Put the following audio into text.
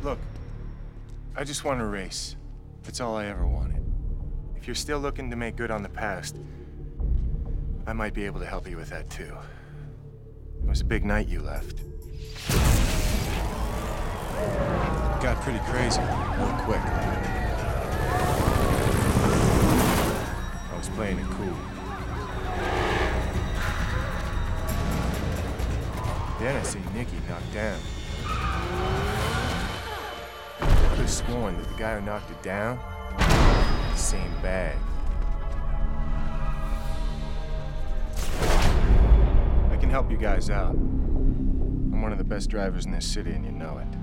Look, I just want to race. That's all I ever wanted. If you're still looking to make good on the past, I might be able to help you with that too. It was a big night you left. It got pretty crazy, real quick. I was playing it cool. Then I see Nicky knocked down. I could have sworn that the guy who knocked her down had the same bag. I can help you guys out. I'm one of the best drivers in this city, and you know it.